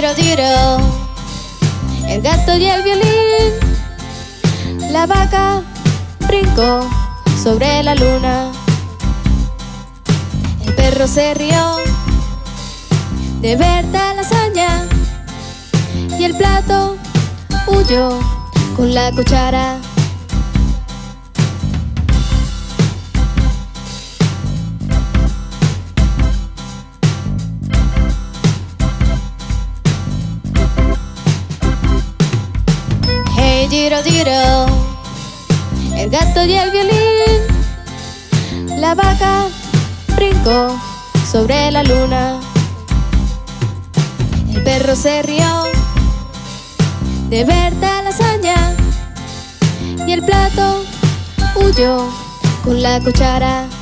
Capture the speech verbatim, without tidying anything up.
giro, giro, el gato y el violín. La vaca brincó sobre la luna. El perro se rió de ver tal hazaña y el plato huyó con la cuchara. Hey, giro, giro, el gato y el violín. La vaca brincó sobre la luna. El perro se rió de ver tal hazaña y el plato huyó con la cuchara.